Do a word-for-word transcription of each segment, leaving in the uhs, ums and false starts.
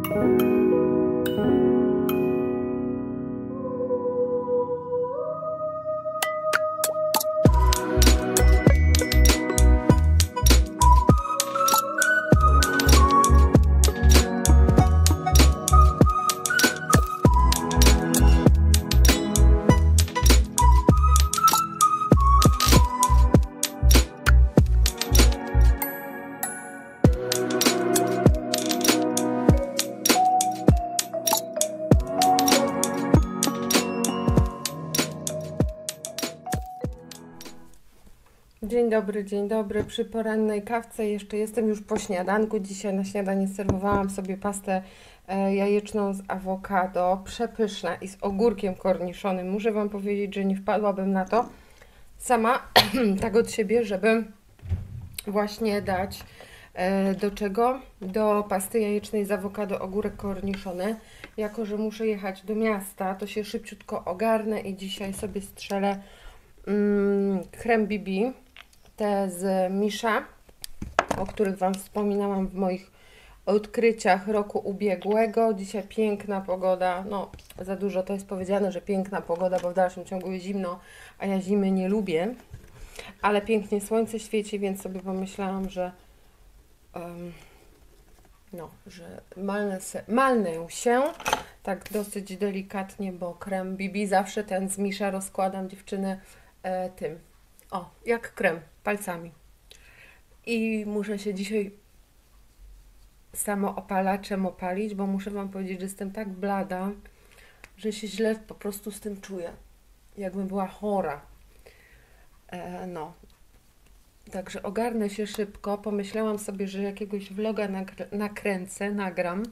Dzień dobry, dzień dobry. Przy porannej kawce jeszcze jestem już po śniadanku. Dzisiaj na śniadanie serwowałam sobie pastę jajeczną z awokado. Przepyszna i z ogórkiem korniszonym. Muszę Wam powiedzieć, że nie wpadłabym na to sama tak od siebie, żeby właśnie dać do czego? Do pasty jajecznej z awokado ogórek korniszony. Jako że muszę jechać do miasta, to się szybciutko ogarnę i dzisiaj sobie strzelę mm, creme B B. Te z Misza, o których Wam wspominałam w moich odkryciach roku ubiegłego. Dzisiaj piękna pogoda, no za dużo to jest powiedziane, że piękna pogoda, bo w dalszym ciągu jest zimno, a ja zimy nie lubię, ale pięknie słońce świeci, więc sobie pomyślałam, że um, no, że malnę się, malnę się tak dosyć delikatnie, bo krem B B zawsze ten z Misza rozkładam dziewczynę e, tym. O, jak krem, palcami. I muszę się dzisiaj samo opalaczem opalić, bo muszę Wam powiedzieć, że jestem tak blada, że się źle po prostu z tym czuję. Jakbym była chora. E, no. Także ogarnę się szybko. Pomyślałam sobie, że jakiegoś vloga nakręcę, nagram.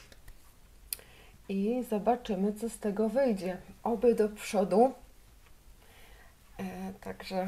I zobaczymy, co z tego wyjdzie. Oby do przodu. E, także...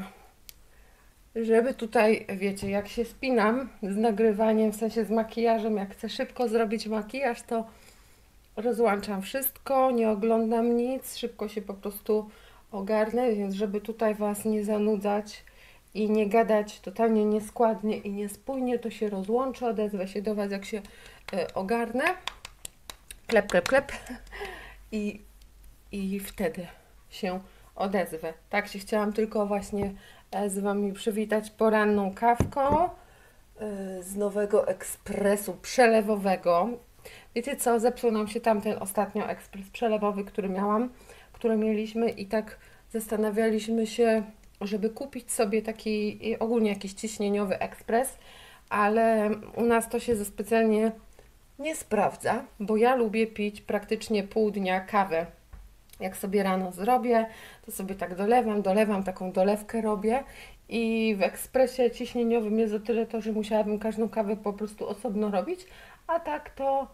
Żeby tutaj, wiecie, jak się spinam z nagrywaniem, w sensie z makijażem, jak chcę szybko zrobić makijaż, to rozłączam wszystko, nie oglądam nic, szybko się po prostu ogarnę, więc żeby tutaj Was nie zanudzać i nie gadać totalnie nieskładnie i niespójnie, to się rozłączę, odezwę się do Was, jak się y, ogarnę. Klep, klep, klep. I, I wtedy się odezwę. Tak się chciałam tylko właśnie z Wami przywitać poranną kawką z nowego ekspresu przelewowego. Wiecie co, zepsuł nam się tamten ostatnio ekspres przelewowy, który miałam, który mieliśmy i tak zastanawialiśmy się, żeby kupić sobie taki ogólnie jakiś ciśnieniowy ekspres, ale u nas to się za specjalnie nie sprawdza, bo ja lubię pić praktycznie pół dnia kawę. Jak sobie rano zrobię, to sobie tak dolewam, dolewam, taką dolewkę robię i w ekspresie ciśnieniowym jest o tyle to, że musiałabym każdą kawę po prostu osobno robić, a tak to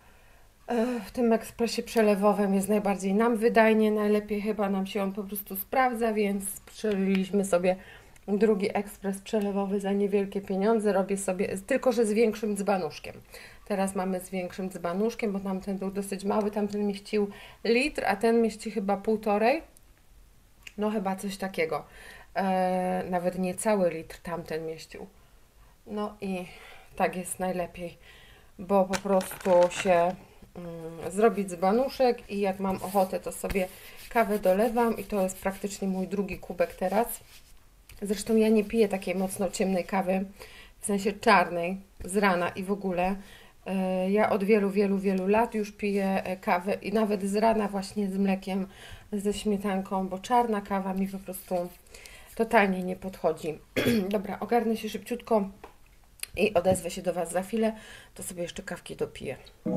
w tym ekspresie przelewowym jest najbardziej nam wydajnie, najlepiej chyba nam się on po prostu sprawdza, więc przeliliśmy sobie drugi ekspres przelewowy za niewielkie pieniądze, robię sobie, tylko że z większym dzbanuszkiem. Teraz mamy z większym dzbanuszkiem, bo tamten był dosyć mały, tamten mieścił litr, a ten mieści chyba półtorej. No chyba coś takiego. E, nawet nie cały litr tamten mieścił. No i tak jest najlepiej, bo po prostu się mm, zrobi dzbanuszek i jak mam ochotę, to sobie kawę dolewam i to jest praktycznie mój drugi kubek teraz. Zresztą ja nie piję takiej mocno ciemnej kawy, w sensie czarnej, z rana i w ogóle. Ja od wielu, wielu, wielu lat już piję kawę i nawet z rana właśnie z mlekiem, ze śmietanką, bo czarna kawa mi po prostu totalnie nie podchodzi. Dobra, ogarnę się szybciutko i odezwę się do Was za chwilę, to sobie jeszcze kawki dopiję.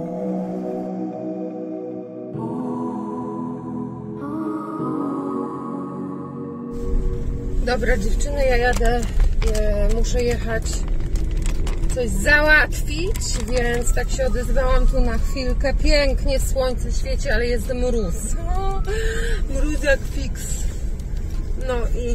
Dobra dziewczyny, ja jadę, e, muszę jechać coś załatwić, więc tak się odezwałam tu na chwilkę. Pięknie słońce świeci, ale jest mróz. O, mróz jak fix. No i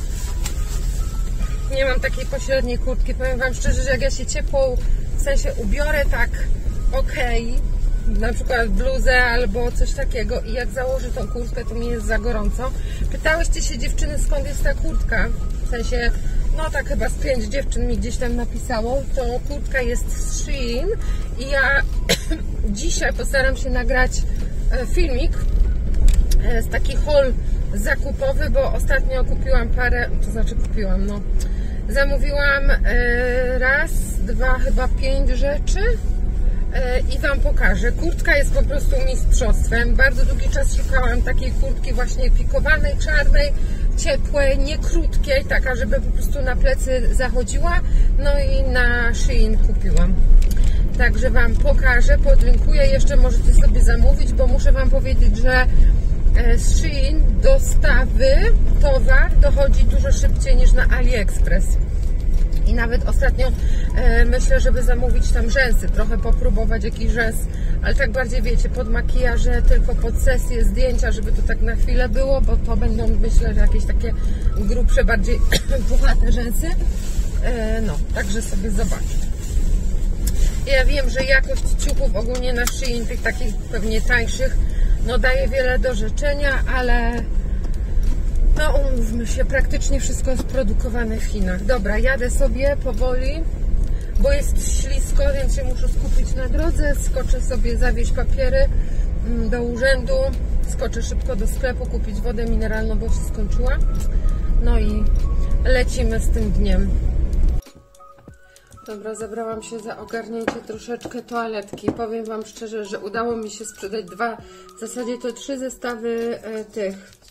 nie mam takiej pośredniej kurtki. Powiem Wam szczerze, że jak ja się ciepło, w sensie ubiorę tak okej, na przykład bluzę albo coś takiego i jak założę tą kurtkę, to mi jest za gorąco. Pytałyście się dziewczyny, skąd jest ta kurtka? W sensie, no tak chyba z pięć dziewczyn mi gdzieś tam napisało. To kurtka jest z Shein i ja dzisiaj postaram się nagrać filmik z taki haul zakupowy, bo ostatnio kupiłam parę, to znaczy kupiłam, no zamówiłam raz, dwa, chyba pięć rzeczy i Wam pokażę. Kurtka jest po prostu mistrzostwem. Bardzo długi czas szukałam takiej kurtki właśnie pikowanej, czarnej, ciepłej, nie krótkiej, taka, żeby po prostu na plecy zachodziła. No i na Shein kupiłam. Także Wam pokażę, podlinkuję, jeszcze możecie sobie zamówić, bo muszę Wam powiedzieć, że z Shein dostawy towar dochodzi dużo szybciej niż na AliExpress. I nawet ostatnio e, myślę, żeby zamówić tam rzęsy, trochę popróbować jakiś rzęs, ale tak bardziej wiecie, pod makijaże, tylko pod sesję, zdjęcia, żeby to tak na chwilę było, bo to będą, myślę, że jakieś takie grubsze, bardziej puchate rzęsy. E, no, także sobie zobaczę. Ja wiem, że jakość ciuchów ogólnie na Shein, tych takich pewnie tańszych, no daje wiele do życzenia, ale no umówmy się, praktycznie wszystko jest produkowane w Chinach. Dobra, jadę sobie powoli, bo jest ślisko, więc się muszę skupić na drodze. Skoczę sobie zawieźć papiery do urzędu, skoczę szybko do sklepu, kupić wodę mineralną, bo się skończyła. No i lecimy z tym dniem. Dobra, zabrałam się za ogarnięcie troszeczkę toaletki. Powiem Wam szczerze, że udało mi się sprzedać dwa, w zasadzie to trzy zestawy e, tych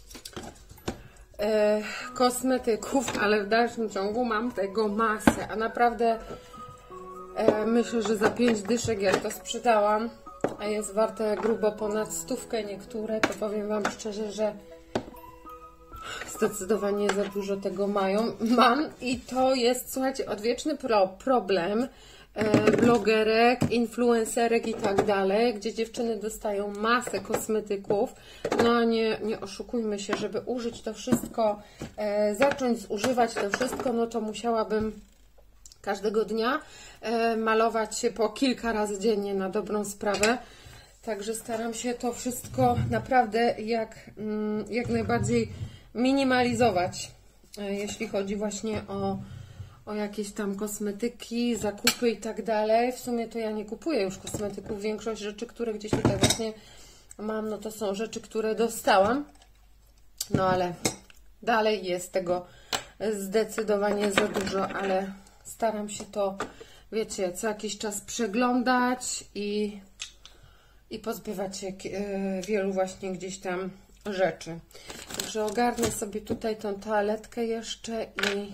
e, kosmetyków, ale w dalszym ciągu mam tego masę, a naprawdę e, myślę, że za pięć dyszek jak to sprzedałam, a jest warte grubo ponad stówkę niektóre, to powiem Wam szczerze, że zdecydowanie za dużo tego mają, mam i to jest, słuchajcie, odwieczny pro, problem e, blogerek, influencerek i tak dalej, gdzie dziewczyny dostają masę kosmetyków, no a nie, nie oszukujmy się, żeby użyć to wszystko, e, zacząć zużywać to wszystko, no to musiałabym każdego dnia e, malować się po kilka razy dziennie na dobrą sprawę. Także staram się to wszystko naprawdę jak, mm, jak najbardziej minimalizować, jeśli chodzi właśnie o, o jakieś tam kosmetyki, zakupy i tak dalej. W sumie to ja nie kupuję już kosmetyków. Większość rzeczy, które gdzieś tutaj właśnie mam, no to są rzeczy, które dostałam. No ale dalej jest tego zdecydowanie za dużo, ale staram się to, wiecie, co jakiś czas przeglądać i, i pozbywać się wielu właśnie gdzieś tam rzeczy. Także ogarnę sobie tutaj tą toaletkę jeszcze i,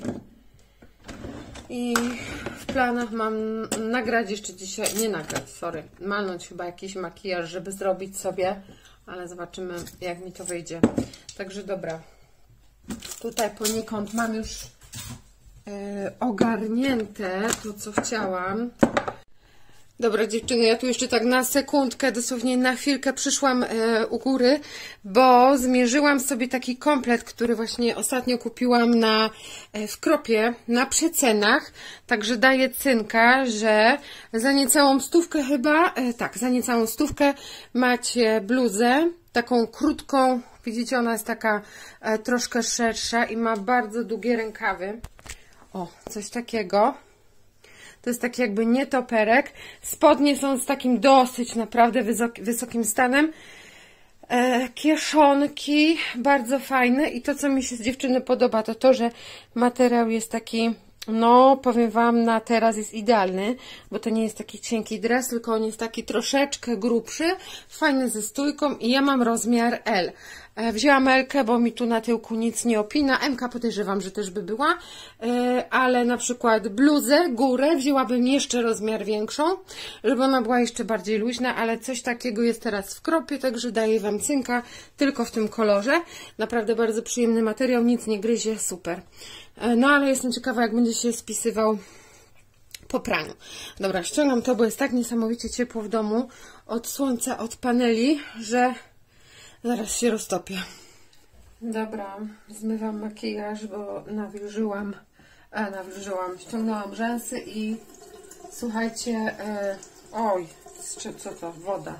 i w planach mam nagrać jeszcze dzisiaj, nie nagrać, sorry, malnąć chyba jakiś makijaż, żeby zrobić sobie, ale zobaczymy jak mi to wyjdzie. Także dobra, tutaj poniekąd mam już yy, ogarnięte to, co chciałam. Dobra dziewczyny, ja tu jeszcze tak na sekundkę, dosłownie na chwilkę przyszłam e, u góry, bo zmierzyłam sobie taki komplet, który właśnie ostatnio kupiłam na, e, w Kropie na przecenach, także daję cynka, że za niecałą stówkę chyba, e, tak, za niecałą stówkę macie bluzę, taką krótką, widzicie, ona jest taka e, troszkę szersza i ma bardzo długie rękawy. O, coś takiego. To jest taki jakby nietoperek. Spodnie są z takim dosyć naprawdę wysoki, wysokim stanem. E, kieszonki bardzo fajne. I to, co mi się z dziewczyny podoba, to to, że materiał jest taki, no powiem Wam, na teraz jest idealny, bo to nie jest taki cienki dres, tylko on jest taki troszeczkę grubszy, fajny ze stójką i ja mam rozmiar L. Wzięłam L-kę, bo mi tu na tyłku nic nie opina. M-ka podejrzewam, że też by była, ale na przykład bluzę, górę wzięłabym jeszcze rozmiar większą, żeby ona była jeszcze bardziej luźna, ale coś takiego jest teraz w Kropie, także daję Wam cynka tylko w tym kolorze. Naprawdę bardzo przyjemny materiał, nic nie gryzie, super. No ale jestem ciekawa, jak będzie się spisywał po praniu. Dobra, ściągam to, bo jest tak niesamowicie ciepło w domu od słońca, od paneli, że zaraz się roztopię. Dobra, zmywam makijaż, bo nawilżyłam, a nawilżyłam, ściągnęłam rzęsy i słuchajcie, e, oj, co to, woda.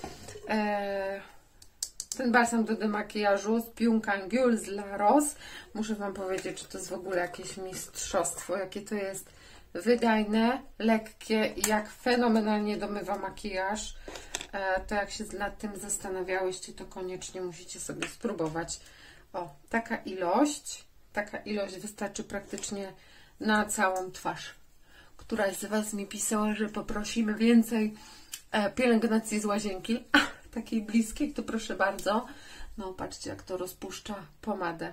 E, ten balsam do demakijażu z Piunkangul z La Rose. Muszę Wam powiedzieć, że to jest w ogóle jakieś mistrzostwo, jakie to jest wydajne, lekkie i jak fenomenalnie domywa makijaż. To jak się nad tym zastanawiałyście, to koniecznie musicie sobie spróbować. O, taka ilość, taka ilość wystarczy praktycznie na całą twarz. Któraś z Was mi pisała, że poprosimy więcej pielęgnacji z łazienki, takiej bliskiej, to proszę bardzo. No, patrzcie, jak to rozpuszcza pomadę.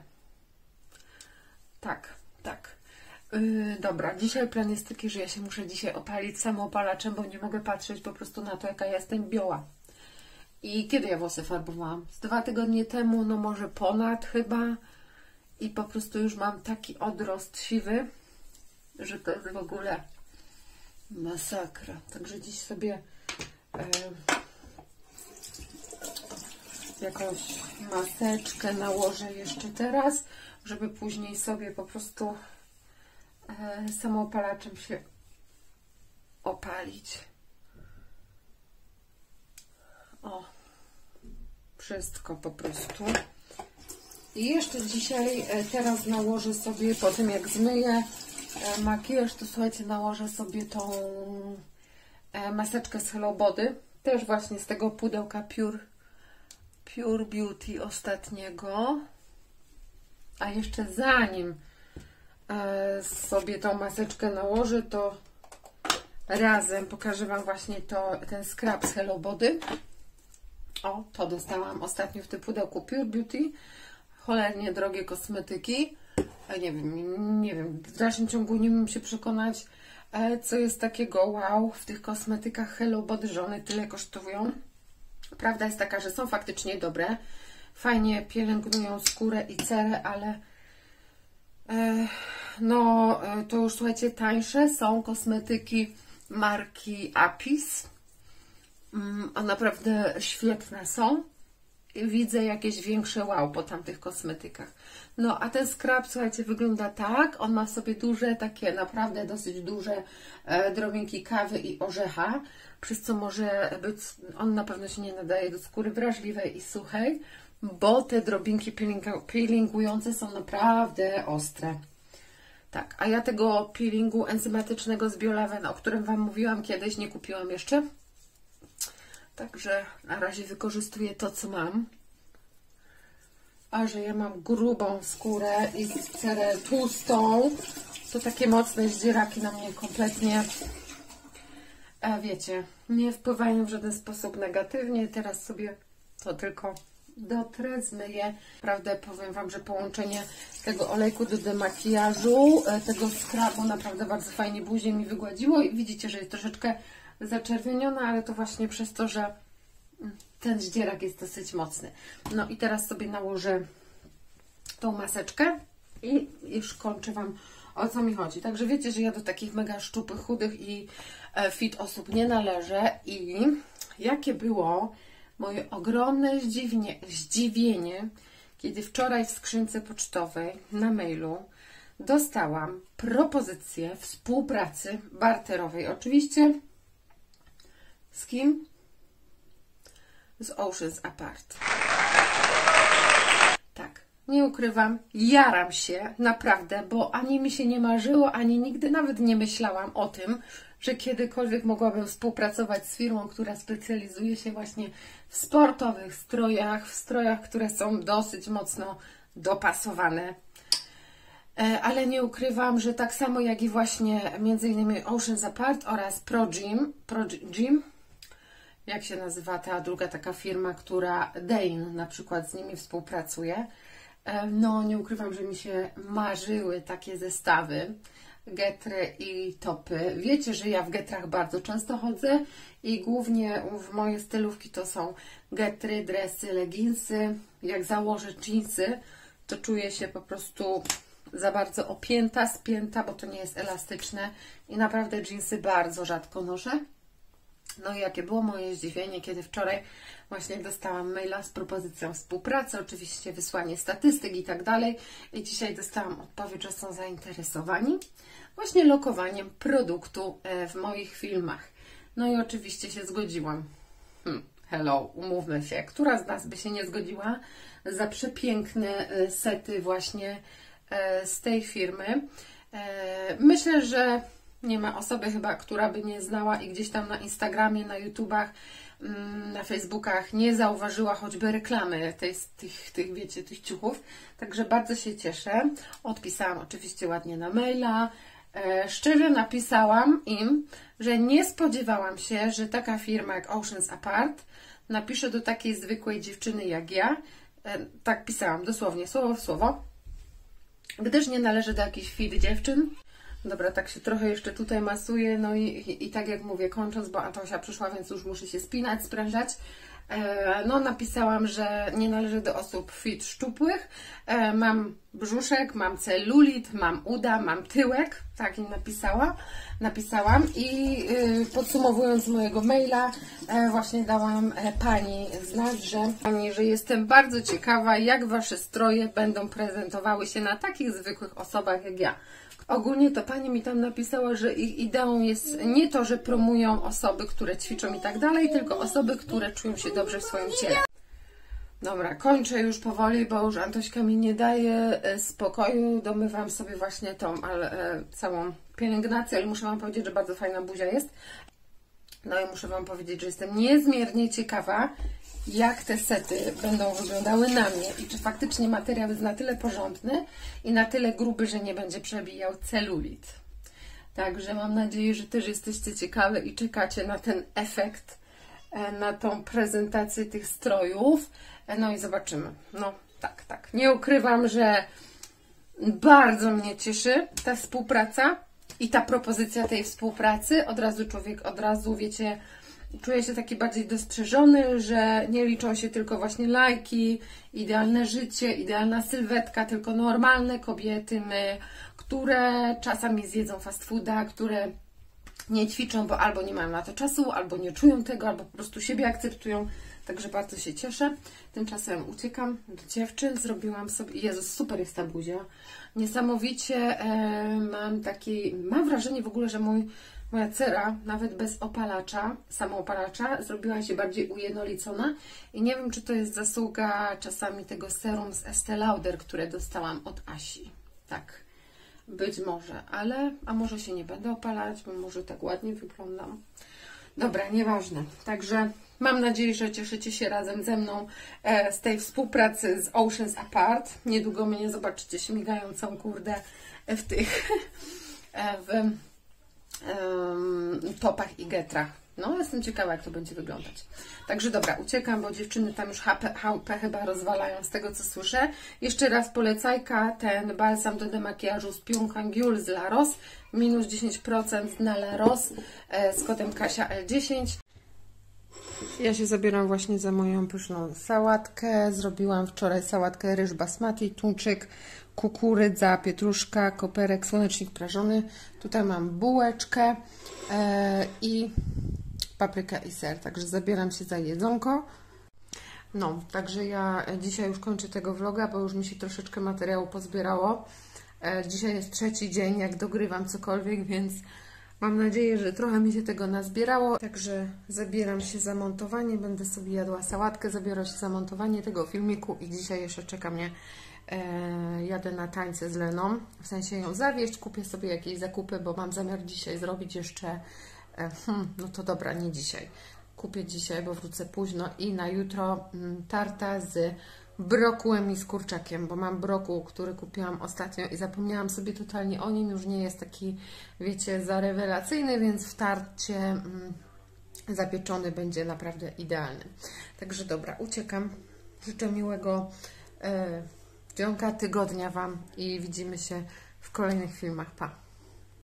Tak, tak. Yy, dobra, dzisiaj plan jest taki, że ja się muszę dzisiaj opalić samoopalaczem, bo nie mogę patrzeć po prostu na to, jaka ja jestem biała. I kiedy ja włosy farbowałam? Z dwa tygodnie temu, no może ponad chyba. I po prostu już mam taki odrost siwy, że to jest w ogóle masakra. Także dziś sobie yy, jakąś maseczkę nałożę jeszcze teraz, żeby później sobie po prostu e, samoopalaczem się opalić. O, wszystko po prostu. I jeszcze dzisiaj, e, teraz nałożę sobie, po tym jak zmyję e, makijaż, to słuchajcie, nałożę sobie tą e, maseczkę z Hello Body. Też właśnie z tego pudełka Pure, Pure Beauty ostatniego. A jeszcze zanim e, sobie tą maseczkę nałożę, to razem pokażę Wam właśnie to, ten scrub z Hello Body. O, to dostałam ostatnio w tym pudełku Pure Beauty. Cholernie drogie kosmetyki. E, nie wiem, nie wiem, w dalszym ciągu nie wiem się przekonać, e, co jest takiego wow w tych kosmetykach Hello Body, że one tyle kosztują. Prawda jest taka, że są faktycznie dobre. Fajnie pielęgnują skórę i cerę, ale e, no e, to już słuchajcie, tańsze są kosmetyki marki Apis. Mm, a naprawdę świetne są. I widzę jakieś większe wow po tamtych kosmetykach. No a ten scrub, słuchajcie, wygląda tak. On ma w sobie duże, takie naprawdę dosyć duże e, drobinki kawy i orzecha, przez co może być, on na pewno się nie nadaje do skóry wrażliwej i suchej, bo te drobinki peelingujące są naprawdę ostre. Tak, a ja tego peelingu enzymatycznego z Biolaven, o którym Wam mówiłam kiedyś, nie kupiłam jeszcze. Także na razie wykorzystuję to, co mam. A że ja mam grubą skórę i cerę tłustą, to takie mocne zdzieraki na mnie kompletnie, a wiecie, nie wpływają w żaden sposób negatywnie. Teraz sobie to tylko dotrę, zmyję. Naprawdę powiem Wam, że połączenie tego olejku do demakijażu, tego skrabu naprawdę bardzo fajnie buzię mi wygładziło i widzicie, że jest troszeczkę zaczerwieniona, ale to właśnie przez to, że ten zdzierak jest dosyć mocny. No i teraz sobie nałożę tą maseczkę i już kończę Wam, o co mi chodzi. Także wiecie, że ja do takich mega szczupłych, chudych i fit osób nie należę i jakie było moje ogromne zdziwienie, zdziwienie, kiedy wczoraj w skrzynce pocztowej na mailu dostałam propozycję współpracy barterowej. Oczywiście z kim? Z Oceans Apart. Tak, nie ukrywam, jaram się naprawdę, bo ani mi się nie marzyło, ani nigdy nawet nie myślałam o tym, że kiedykolwiek mogłabym współpracować z firmą, która specjalizuje się właśnie w sportowych strojach, w strojach, które są dosyć mocno dopasowane. Ale nie ukrywam, że tak samo jak i właśnie między innymi Oceans Apart oraz Pro Gym, Pro Gym, jak się nazywa ta druga taka firma, która Dane na przykład z nimi współpracuje, no nie ukrywam, że mi się marzyły takie zestawy, getry i topy. Wiecie, że ja w getrach bardzo często chodzę i głównie w moje stylówki to są getry, dresy, leginsy. Jak założę jeansy, to czuję się po prostu za bardzo opięta, spięta, bo to nie jest elastyczne i naprawdę jeansy bardzo rzadko noszę. No i jakie było moje zdziwienie, kiedy wczoraj właśnie dostałam maila z propozycją współpracy, oczywiście wysłanie statystyk i tak dalej. I dzisiaj dostałam odpowiedź, że są zainteresowani właśnie lokowaniem produktu w moich filmach. No i oczywiście się zgodziłam. Hmm, hello, umówmy się. Która z nas by się nie zgodziła za przepiękne sety właśnie z tej firmy? Myślę, że Nie ma osoby chyba, która by nie znała i gdzieś tam na Instagramie, na YouTubach, na Facebookach nie zauważyła choćby reklamy tej, tych, tych, wiecie, tych ciuchów. Także bardzo się cieszę. Odpisałam oczywiście ładnie na maila. E, szczerze napisałam im, że nie spodziewałam się, że taka firma jak Oceans Apart napisze do takiej zwykłej dziewczyny jak ja. E, tak pisałam, dosłownie, słowo w słowo. Gdyż nie należy do jakichś fit dziewczyn. Dobra, tak się trochę jeszcze tutaj masuję, no i, i, i tak jak mówię, kończąc, bo Antosia przyszła, więc już muszę się spinać, sprężać. E, no napisałam, że nie należy do osób fit szczupłych. E, mam brzuszek, mam celulit, mam uda, mam tyłek, tak im napisała, napisałam i y, podsumowując mojego maila, e, właśnie dałam e, Pani znać, że, pani, że jestem bardzo ciekawa, jak Wasze stroje będą prezentowały się na takich zwykłych osobach jak ja. Ogólnie to Pani mi tam napisała, że ich ideą jest nie to, że promują osoby, które ćwiczą i tak dalej, tylko osoby, które czują się dobrze w swoim ciele. Dobra, kończę już powoli, bo już Antośka mi nie daje spokoju. Domywam sobie właśnie tą ale, e, całą pielęgnację, ale muszę Wam powiedzieć, że bardzo fajna buzia jest. No i muszę Wam powiedzieć, że jestem niezmiernie ciekawa, jak te sety będą wyglądały na mnie i czy faktycznie materiał jest na tyle porządny i na tyle gruby, że nie będzie przebijał celulit. Także mam nadzieję, że też jesteście ciekawe i czekacie na ten efekt, na tą prezentację tych strojów. No i zobaczymy. No tak, tak. Nie ukrywam, że bardzo mnie cieszy ta współpraca i ta propozycja tej współpracy. Od razu człowiek, od razu wiecie, czuję się taki bardziej dostrzeżony, że nie liczą się tylko właśnie lajki, idealne życie, idealna sylwetka, tylko normalne kobiety, my, które czasami zjedzą fast fooda, które nie ćwiczą, bo albo nie mają na to czasu, albo nie czują tego, albo po prostu siebie akceptują. Także bardzo się cieszę. Tymczasem uciekam do dziewczyn. Zrobiłam sobie... Jezus, super jest ta buzia. Niesamowicie e, mam taki... Mam wrażenie w ogóle, że mój Moja cera, nawet bez opalacza, samoopalacza, zrobiła się bardziej ujednolicona i nie wiem, czy to jest zasługa czasami tego serum z Estée Lauder, które dostałam od Asi. Tak, być może, ale a może się nie będę opalać, bo może tak ładnie wyglądam. Dobra, nieważne. Także mam nadzieję, że cieszycie się razem ze mną e, z tej współpracy z Oceans Apart. Niedługo mnie zobaczycie śmigającą, kurde, w tych... E, w, topach i getrach. No, jestem ciekawa, jak to będzie wyglądać. Także dobra, uciekam, bo dziewczyny tam już H P, H P chyba rozwalają z tego, co słyszę. Jeszcze raz polecajka, ten balsam do demakijażu z Pyung Hangul z La Rose, minus dziesięć procent na La Rose z kodem Kasia L dziesięć. Ja się zabieram właśnie za moją pyszną sałatkę. Zrobiłam wczoraj sałatkę ryż basmati, tuńczyk, kukurydza, pietruszka, koperek, słonecznik prażony. Tutaj mam bułeczkę e, i paprykę i ser. Także zabieram się za jedzonko. No, także ja dzisiaj już kończę tego vloga, bo już mi się troszeczkę materiału pozbierało. E, dzisiaj jest trzeci dzień, jak dogrywam cokolwiek, więc mam nadzieję, że trochę mi się tego nazbierało. Także zabieram się za montowanie. Będę sobie jadła sałatkę, zabiorę się za montowanie tego filmiku i dzisiaj jeszcze czeka mnie E, jadę na tańce z Leną, w sensie ją zawieźć, kupię sobie jakieś zakupy, bo mam zamiar dzisiaj zrobić jeszcze, e, hmm, no to dobra, nie dzisiaj, kupię dzisiaj, bo wrócę późno i na jutro mm, tarta z brokułem i z kurczakiem, bo mam brokuł, który kupiłam ostatnio i zapomniałam sobie totalnie o nim, już nie jest taki, wiecie, za rewelacyjny, więc w tarcie mm, zapieczony będzie naprawdę idealny. Także dobra, uciekam, życzę miłego e, dzionka tygodnia Wam i widzimy się w kolejnych filmach. Pa!